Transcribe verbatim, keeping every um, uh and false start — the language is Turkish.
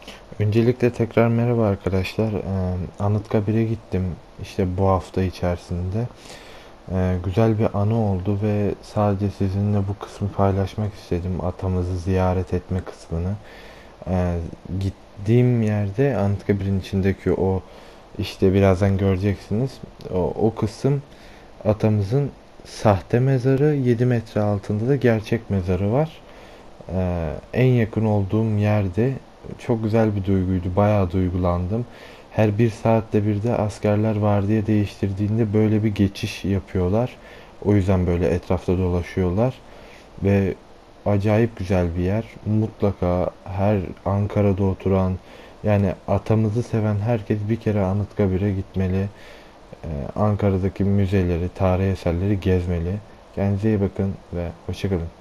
Öncelikle tekrar merhaba arkadaşlar. Ee, Anıtkabir'e gittim işte bu hafta içerisinde. Ee, güzel bir anı oldu ve sadece sizinle bu kısmı paylaşmak istedim. Atamızı ziyaret etme kısmını. Ee, Gittiğim yerde Anıtkabir'in içindeki o işte birazdan göreceksiniz. O, o kısım atamızın sahte mezarı, yedi metre altında da gerçek mezarı var. Ee, en yakın olduğum yerde çok güzel bir duyguydu. Bayağı duygulandım. Her bir saatte bir de askerler vardiya değiştirdiğinde böyle bir geçiş yapıyorlar. O yüzden böyle etrafta dolaşıyorlar. Ve acayip güzel bir yer. Mutlaka her Ankara'da oturan yani atamızı seven herkes bir kere Anıtkabir'e gitmeli. Ee, Ankara'daki müzeleri, tarihi eserleri gezmeli. Kendinize iyi bakın ve hoşçakalın.